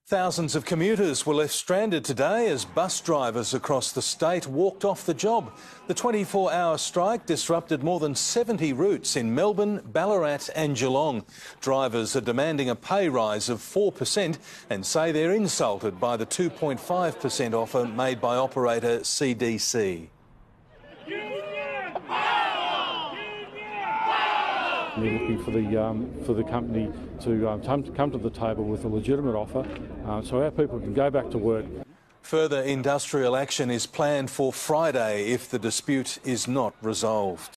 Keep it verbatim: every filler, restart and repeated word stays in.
Thousands of commuters were left stranded today as bus drivers across the state walked off the job. The twenty-four hour strike disrupted more than seventy routes in Melbourne, Ballarat and Geelong. Drivers are demanding a pay rise of four percent and say they're insulted by the two point five percent offer made by operator C D C. They're looking for the um, for the company to um, come, to come to the table with a legitimate offer, uh, so our people can go back to work. Further industrial action is planned for Friday if the dispute is not resolved.